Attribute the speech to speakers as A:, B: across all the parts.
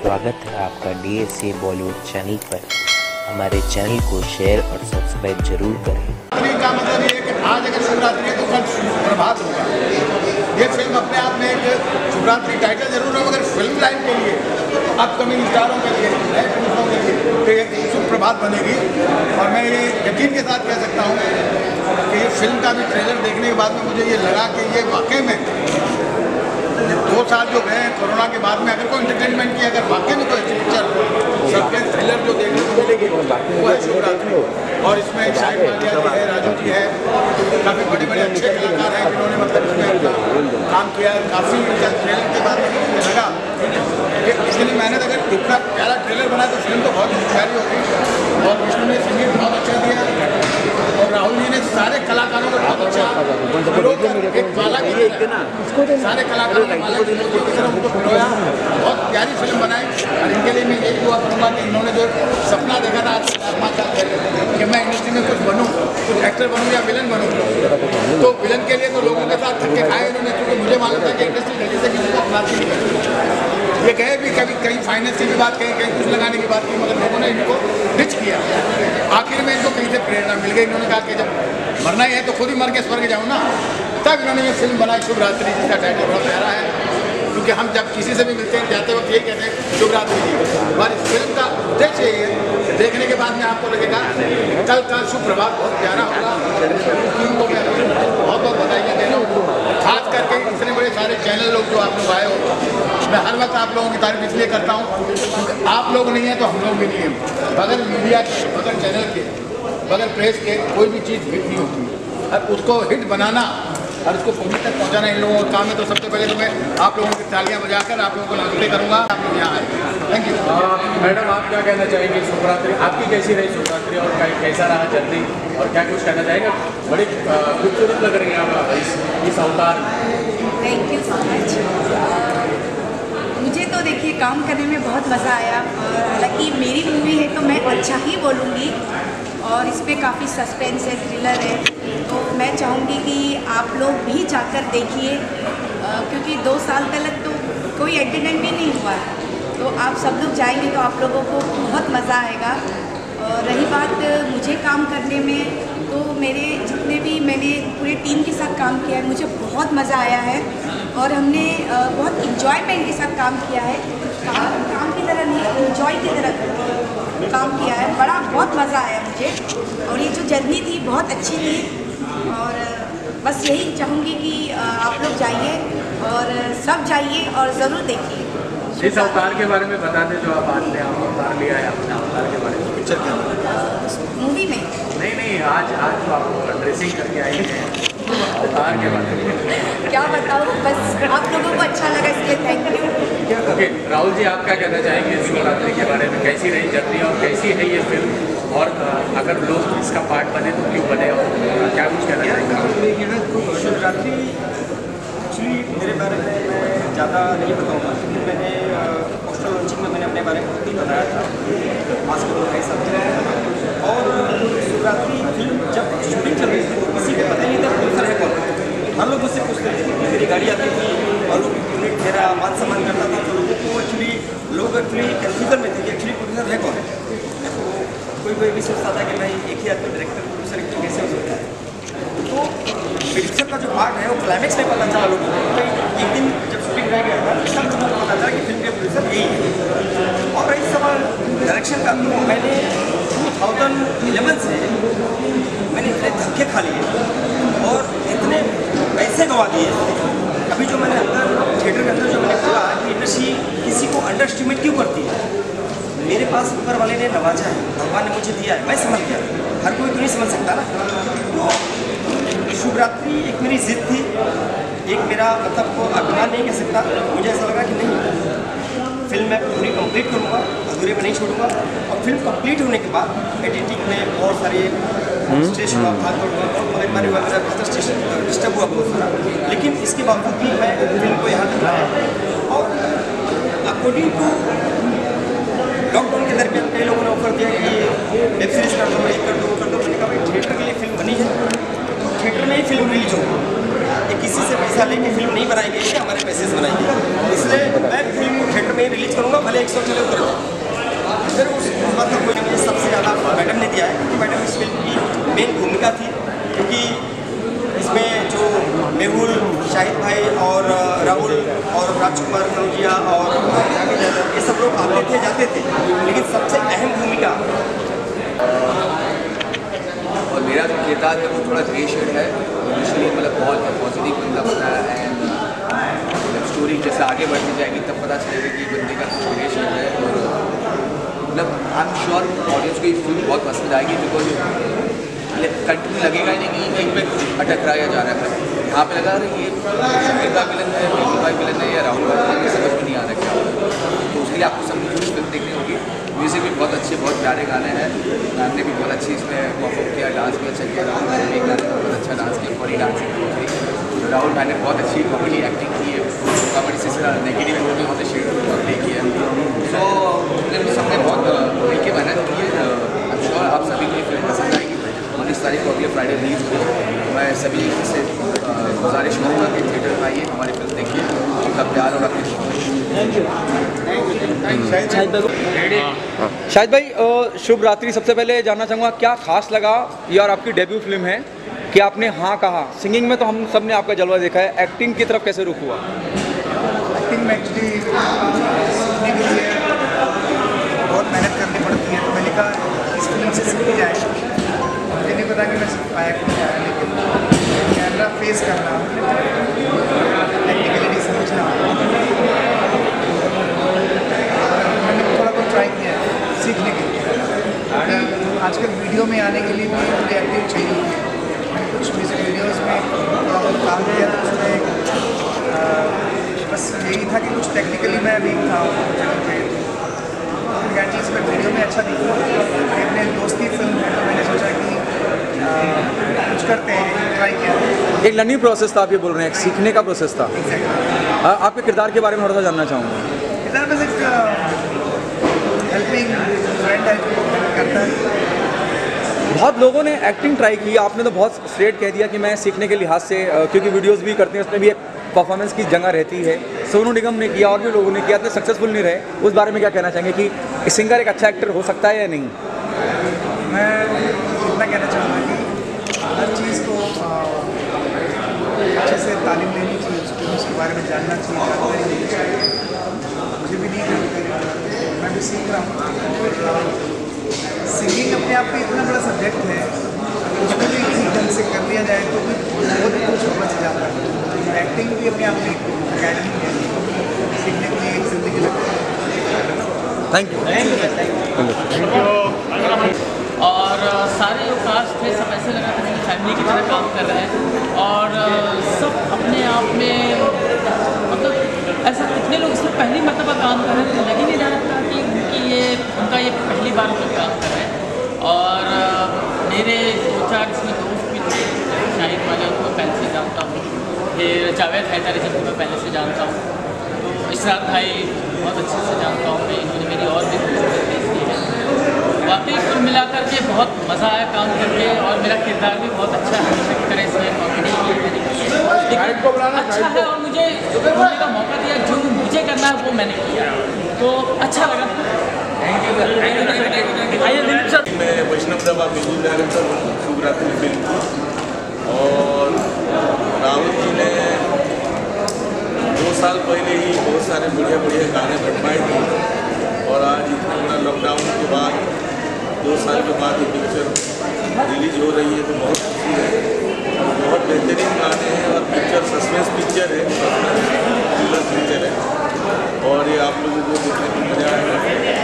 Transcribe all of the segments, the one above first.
A: स्वागत है आपका DSA बॉलीवुड चैनल पर। हमारे चैनल को शेयर और सब्सक्राइब जरूर करें।
B: का मतलब ये है कि आज अगर शिवरात्रि है तो कल प्रभात होगा। ये फिल्म अपने आप में एक शिवरात्रि टाइटल जरूर है, मगर फिल्म लाइन के लिए, अपकमिंग स्टारों के लिए, नए फिल्मों के लिए एक सुप्रभात बनेगी। और मैं ये यकीन के साथ कह सकता हूँ कि ये फिल्म का भी ट्रेलर देखने के बाद में मुझे ये लगा कि ये वाकई में 2 साल जो गए कोरोना के बाद में अगर कोई एंटरटेनमेंट की, अगर वाकई में कोई अच्छी पिक्चर सस्पेंस थ्रिलर जो देखने को मिलेगी वो है शिवरात्रि। और इसमें शाहिद मालिया जी है, राजू जी है, काफ़ी बड़े बड़े अच्छे कलाकार हैं जिन्होंने मतलब इसमें काम किया। काफ़ी ट्रेलर के बाद में मुझे लगा कि इसलिए मेहनत, अगर इतना प्यारा ट्रेलर बना तो फिल्म तो बहुत ही प्यारी होगी। और विष्णु ने संगीत बहुत अच्छा दिया और राहुल जी ने सारे कलाकारों को बहुत अच्छा एक माला की सारे कलाकारों को माला की तरह उनको पिरोया। बहुत प्यारी फिल्म बनाई। और इनके लिए मैं यही दुआ करूँगा कि इन्होंने जो सपना देखा था कि मैं इंडस्ट्री में कुछ बनूँ, कुछ एक्टर बनूँ या विलन बनूँ, तो विलन के लिए तो लोगों के साथ थक के खाए इन्होंने, क्योंकि मुझे मालूम था कि इंडस्ट्री जल्दी से किसी को अपनाती नहीं है। ये कहे भी कभी कहीं फाइनेंस की भी बात कहीं कहीं कुछ लगाने की बात की, मगर लोगों ने इनको डिच किया। आखिर में इनको कहीं से प्रेरणा मिल गई। इन्होंने कहा कि जब मरना ही है तो खुद ही मर के स्वर्ग जाऊँ ना। तब इन्होंने ये फिल्म बनाई शिवरात्रि, जिसका टाइटल बहुत प्यारा है। क्योंकि हम जब किसी से भी मिलते हैं जाते वक्त यही कहते हैं शिवरात्रि जी। हमारी फिल्म का उद्देश्य ये है, देखने के बाद में आपको लगेगा कल का सुप्रभात बहुत प्यारा होगा। टीम को मैं बहुत बहुत बधाइयाँ दे रहा हूँ, खास करके इतने बड़े सारे चैनल लोग जो आप लोग आए हो। मैं हर वक्त आप लोगों की तारीफ इसलिए करता हूँ क्योंकि आप लोग नहीं हैं तो हम लोग भी नहीं हैं। बगैर मीडिया के, बगैर चैनल के, बगैर प्रेस के कोई भी चीज़ हिट नहीं होती। और उसको हिट बनाना और उसको पब्लिक तक पहुंचाना इन लोगों का काम है। तो सबसे पहले तो मैं आप लोगों की तालियां बजाकर आप लोगों को नमस्ते करूंगा। आप लोग यहाँ आए, थैंक यू।
C: मैडम, आप क्या कहना चाहेंगे? शिवरात्रि आपकी कैसी रही शिवरात्रि और कैसा रहा जर्नी, और क्या कुछ कहना चाहेंगे? बड़ी खूबसूरत लग रही है आप इस अवतार।
D: Thank you so much. मुझे तो देखिए काम करने में बहुत मज़ा आया। और हालांकि मेरी मूवी है तो मैं अच्छा ही बोलूँगी। और इस पर काफ़ी सस्पेंस है, थ्रिलर है, तो मैं चाहूँगी कि आप लोग भी जाकर देखिए, क्योंकि 2 साल तक तो कोई एंटरटेनमेंट भी नहीं हुआ है। तो आप सब लोग जाएंगे तो आप लोगों को बहुत मज़ा आएगा। और रही बात मुझे काम करने में, तो मेरे जितने भी मैंने पूरे टीम के साथ काम किया है, मुझे बहुत मज़ा आया है। और हमने बहुत इंजॉयमेंट के साथ काम किया है। काम की तरह नहीं, इंजॉय की तरह काम किया है। बहुत मज़ा आया मुझे। और ये जो जर्नी थी बहुत अच्छी थी। और बस यही चाहूँगी कि आप लोग जाइए और सब जाइए और ज़रूर देखिए।
C: इस अवतार के बारे में बता दें जो आप आपने अवतार लिया है, अपने अवतार के बारे में पिक्चर क्या
D: मूवी में
C: नहीं आज जो आप ड्रेसिंग करके आई हैं अवतार के बारे में
D: क्या बताऊँ, बस आप लोगों को अच्छा लगा इसलिए thank you.
C: Okay, Rahul ji, आप क्या कहना चाहेंगे शिवरात्रि के बारे में? कैसी रही जर्नी और कैसी है ये फिल्म, और अगर लोग इसका पार्ट बने तो क्यों बने, और क्या कुछ कहना चाहेंगे?
E: शिवरात्रि एक्चुअली मेरे बारे में मैं ज़्यादा नहीं बताऊँगा, क्योंकि मैंने पोस्टर लॉन्चिंग में मैंने अपने बारे में खुद ही बताया था आज के 2 साल। और शिवरात्रि फिल्म जब शूटिंग चल रही थी तो किसी को पता ही नहीं था प्रोड्यूसर है कौन। हर लोग मुझसे पूछते थे, मेरी गाड़ी आती थी और लोग यूनिट मेरा मान सम्मान करता था, तो लोगों को लोग एक्चुअली कन्फ्यूजन में थे कि एक्चुअली प्रोड्यूसर है कौन। तो कोई भी सोचता था कि भाई एक ही आदमी डायरेक्टर प्रोड्यूसर एक्टर कैसे हो सकता है। तो प्रोड्यूसर का जो पार्ट है वो क्लाइमेक्स में पता चला लोगों को। भाई एक दिन जब शूटिंग रह गया था तब लोगों को पता चला कि फिल्म के प्रोड्यूसर यही है। और इस सवाल डायरेक्शन का, तो मैंने 2011 से मैंने इतने धक्के खा लिए और इतने पैसे गंवा दिए। अभी जो मैंने अंदर थिएटर के अंदर जो मैंने बोला कि इंडस्ट्री किसी को अंडर एस्टिमेट क्यों करती है, मेरे पास ऊपर वाले ने नवाजा है, भगवान ने मुझे दिया है, मैं समझ गया। हर कोई तो नहीं समझ सकता ना। तो शिवरात्रि एक मेरी जिद थी, एक मेरा मतलब को अभिमान नहीं कह सकता। मुझे ऐसा लगा कि नहीं, फिल्म मैं पूरी कंप्लीट करूँगा, अधूरे में नहीं छोड़ूंगा। और फिल्म कंप्लीट होने के बाद एडिटिंग में बहुत सारे स्टेशन हुआ, भाग हुआ, मगर हमारे वगैरह स्टेशन डिस्टर्ब हुआ बहुत सारा, लेकिन इसके बावजूद भी मैं फिल्म को यहाँ तक लाया। और अकॉर्डिंग टू लॉकडाउन के दरमियान कई लोगों ने ऑफर दिया कि ये वेब सीरीज़ कर दो, ये कर दो, वो कर दो। मैंने कहा भाई थिएटर के लिए फिल्म बनी है, थिएटर में ही फिल्म रिलीज होगी। एक किसी से पैसा लेके फिल्म नहीं बनाई गई है, हमारे पैसे से बनाई गई। इसलिए मैं फिल्म थिएटर में रिलीज करूँगा, भले 100 चले उतर जाए। फिर उस बात में कोई मुझे सबसे ज़्यादा मैडम ने दिया है, क्योंकि मैडम इस फिल्म की मेन भूमिका थी, क्योंकि इसमें जो मेहुल, शाहिद भाई और राहुल और राजकुमार कनौजिया और जावेद यादव, ये सब लोग आते थे जाते थे, लेकिन सबसे अहम भूमिका
C: और मेरा जो किरदार है वो थोड़ा ग्रे शेड है, इनिशियली मतलब बहुत पॉजिटिव बंदा बना है। एंड जब स्टोरी जैसे आगे बढ़ती जाएगी तब पता चलेगा कि बंदे का कुछ ग्रे शेड है। और मतलब आई एम श्योर ऑडियंस को ये फिल्म बहुत पसंद आएगी, बिकॉज कंटिन्यू लगेगा ही नहीं कि कहीं पे कुछ अटक रहा जा रहा है। यहाँ पे लगा रहा ये शमीर भाई विलन है, मेहुल भाई विलन है या राहुल भाई विलन है, समझ में नहीं आ रहा क्या होगा। तो उसके लिए आपको सब कुछ फिल्म देखनी होगी। म्यूज़िक भी बहुत अच्छे, बहुत प्यारे गाने हैं। मैम ने भी बहुत अच्छी इसमें परफॉर्म किया, डांस भी अच्छा किया। राहुल भाई ने भी एक गाने में बहुत अच्छा डांस किया, फॉरी डांसिंग की। राहुल भाई ने बहुत अच्छी कॉमेडी एक्टिंग की है, कॉमेडी से इसका नेगेटिव रोल भी बहुत शेड प्ले किया है। सो फिल्म सबने बहुत मिलकर मेहनत की है। आई एम श्योर आप सभी को ये फिल्म पसंद आएगी। 19 तारीख को अगले फ्राइडे रिलीज हुई। मैं सभी से गुजारिश करूँगा कि थिएटर में आइए, हमारी फिल्म देखिए, आपका प्यार और आपकी
F: शाहिद भाई, शुभ रात्रि। सबसे पहले जानना चाहूँगा क्या खास लगा, ये और आपकी डेब्यू फिल्म है कि आपने हाँ कहा। सिंगिंग में तो हम सब ने आपका जलवा देखा है, एक्टिंग की तरफ कैसे रुख हुआ?
B: एक्टिंग में एक्चुअली सीखने के लिए बहुत मेहनत करनी पड़ती है, तो मैंने कहा इस फिल्म से सीखी जाए। मुझे नहीं पता कि मैं सीख पाया कि नहीं, लेकिन कैमरा फेस करना, टेक्निकलिटी समझना, मैंने थोड़ा बहुत ट्राई किया है सीखने के लिए। आजकल वीडियो में आने के लिए भी मुझे एक्टिंग चाहिए होती है। मैंने कुछ म्यूज़िक वीडियोज़ में थोड़ा बहुत काम किया, तो उसमें बस यही था कि कुछ टेक्निकली मैं वीक था जगह पे, एटलीस्ट मैं वीडियो में अच्छा दिखूँ। अपने दोस्ती फिल्म है, तो मैंने सोचा कि कुछ करते हैं, ट्राई किया।
F: एक लर्निंग प्रोसेस था, आप ये बोल रहे हैं, एक सीखने का प्रोसेस था। आपके किरदार के बारे में थोड़ा सा जानना चाहूँगा।
B: किरदार बस एक हेल्पिंग फ्रेंड है, करता है।
F: बहुत लोगों ने एक्टिंग ट्राई की, आपने तो बहुत स्ट्रेट कह दिया कि मैं सीखने के लिहाज से, क्योंकि वीडियोस भी करते हैं उसमें भी एक परफॉर्मेंस की जगह रहती है। सोनू निगम ने किया और भी लोगों ने किया, इतने सक्सेसफुल नहीं रहे। उस बारे में क्या कहना चाहेंगे कि सिंगर एक अच्छा एक्टर हो सकता है या नहीं?
B: मैं इतना कहना चाहूँगा कि हर चीज़ को अच्छे से तालीम लेनी चाहिए, उसके बारे में जानना चाहिए, जानकारी लेनी चाहिए। मुझे भी नहीं करती, मैं भी सीख रहा हूँ। सिंगिंग अपने आप में इतना बड़ा सब्जेक्ट है, उसको भी किसी ढंग से कर लिया जाए तो भी बहुत कुछ समझ जाता है। एक्टिंग भी अपने आप में अकेडमी है, सीखने के लिए एक ज़िंदगी लगती है।
F: Thank you.
G: और सारे जो कास्ट थे सब ऐसे लगा था कि फैमिली की तरह काम कर रहे हैं, और सब अपने आप में मतलब ऐसा कितने लोग इसमें पहली मरतबा काम कर रहे थे, लग ही नहीं रहा था कि उनका ये पहली बार लोग काम कर रहे हैं। और मेरे 2-4 इसमें दोस्त भी थे, शाहिद वाले उनको पहले से जानता हूँ, फिर जावेद हैदर जिनको मैं पहले से जानता हूँ, तो इशराक भाई बहुत अच्छे से जानता हूँ मैं, इन्होंने मेरी और भी दोस्त की है। वाकई कुल मिलाकर के बहुत मज़ा आया काम करके, और मेरा किरदार भी बहुत अच्छा है। एक तरह से कॉमेडी अच्छा है, और मुझे बोलने का मौका दिया, जो मुझे करना है वो मैंने किया, तो अच्छा लगा।
H: मैं वैष्णव दबा म्यूजिक डायरेक्टर हूँ शुभ रात्रि फिल्म की, और राहुल जी ने 2 साल पहले ही बहुत सारे बढ़िया बढ़िया गाने बनवाए थे, और आज इतना बड़ा लॉकडाउन के बाद 2 साल के बाद ये पिक्चर रिलीज हो रही है, तो बहुत खुशी है। बहुत बेहतरीन गाने हैं, और पिक्चर सस्पेंस पिक्चर है, थ्रिलर पिक्चर है, और ये आप लोगों को देखने में मजा आएगा।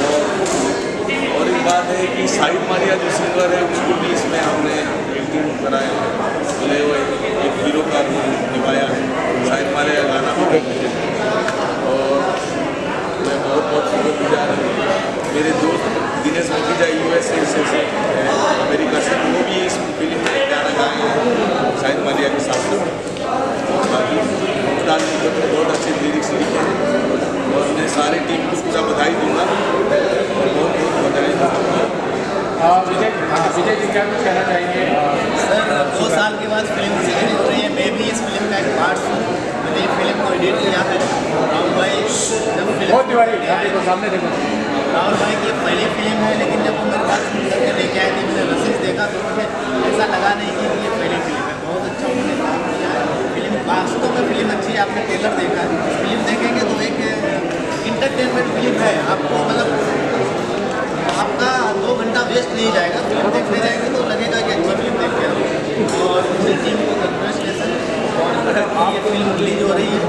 H: और एक बात है कि साहिद मालिया जो सिंगर है उसको भी इसमें हमने एक्टिंग कराया है, उसने वो एक हीरो का रोल निभाया है। साहिद मालिया का गाना भी है, और मैं बहुत बहुत शुक्रगुजार हूँ। मेरे दोस्त दिनेश मुखीजा USA से अमेरिका से, वो भी इस फिल्म में गाना गाए हैं साहिद मालिया के साथ। बाकी मुख्तार जी ने बहुत अच्छे लिरिक्स लिखे हैं, और मैं सारे टीम को पूरा बधाई दूँगा, और बहुत बहुत बधाई दूँगा।
C: विजय जी क्या कुछ कहना चाहेंगे?
I: सर 2 साल के बाद फिल्म रिलीज हो रही है,
B: भी इस फिल्म का एक पार्ट हूँ। मैंने ये फिल्म को एडिट किया है। राहुल भाई जब फिल्म
F: सामने देखो
B: राहुल भाई की पहली फिल्म है, लेकिन जब वो मेरे पास करके लेके आए थे, मैंने रसीद देखा तो मुझे ऐसा लगा नहीं कि ये पहली फिल्म है। बहुत अच्छा उन्होंने काम किया है। फिल्म वास्तव में फिल्म अच्छी है। आपने ट्रेलर देखा है, फिल्म देखेंगे तो एक इंटरटेनमेंट फिल्म है। आपको मतलब आपका 2 घंटा वेस्ट नहीं जाएगा। फिल्म देखने जाएंगे तो लगेगा कि अच्छी फिल्म देख के आओ। और पूरी टीम को कंग्रेचुलेसन। और ये फिल्म रिलीज हो रही है।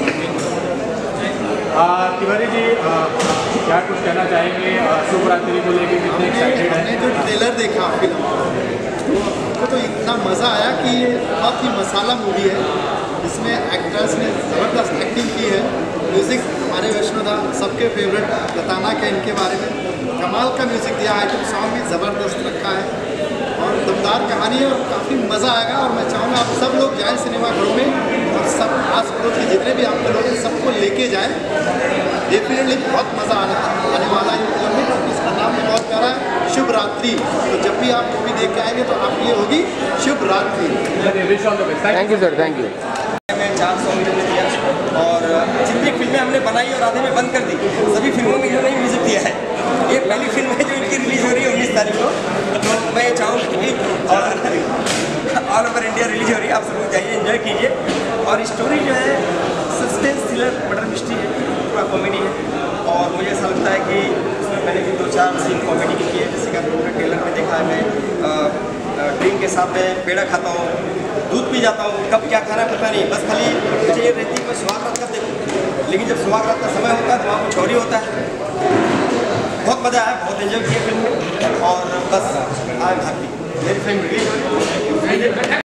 F: तिवारी जी क्या कुछ कहना चाहेंगे शिवरात्रि को लेकर, कितने एक्साइटेड हैं?
B: हमने जो ट्रेलर देखा फिल्म को तो इतना मज़ा आया कि ये बहुत ही मसाला मूवी है। इसमें एक्टर्स ने ज़बरदस्त एक्टिंग की है। म्यूज़िक हमारे वैष्णोदा सबके फेवरेट बताना क्या इनके बारे में, कमाल का म्यूज़िक दिया है। तो सॉन्ग भी ज़बरदस्त रखा है और दमदार कहानी है और काफ़ी मज़ा आएगा। और मैं चाहूँगा आप सब लोग जाएँ सिनेमाघरों में और सब आस पड़ोस के जितने भी आपके लोग हैं सबको लेके जाएँ। डेफिनेटली बहुत मज़ा आने वाला है फिल्म में। तो इसका नाम भी बहुत प्यारा है, शिवरात्रि। तो जब भी आप मूवी देख के आएंगे तो आपके लिए होगी Shivratri.
F: Thank you sir, thank you.
E: मैं 400 मिलियन में दिया और जितनी फिल्में हमने बनाई और आधे में बंद कर दी, सभी फिल्मों में इन्होंने म्यूज़िक दिया है। ये पहली फिल्म है जो इनकी रिलीज हो रही है 19 तारीख को। तो मैं चाहूँगा कि ऑल ओवर इंडिया रिलीज हो रही है, आप सब लोग जाइए, एंजॉय कीजिए। और स्टोरी जो है सस्पेंस थ्रिलर मर्डर मिस्ट्री है, पूरा कॉमेडी है। और मुझे ऐसा लगता है कि उसमें मैंने भी 2-4 सीन कॉमेडी की है। जैसे कि आप लोगों ने ट्रेलर में देखा है, मैं ड्रिंक के साथ में पेड़ा खाता हूँ, दूध पी जाता हूँ, कब क्या खाना पता नहीं। बस खाली मुझे ये रहती है मैं सुहागरात कब देखूँ, लेकिन जब सुहागरात का समय होता है तो वहाँ कुछ और ही होता है। बहुत मज़ा आया, बहुत एंजॉय किया फिल्म में। और बस आज हैप्पी मेरी फिल्म रिलीज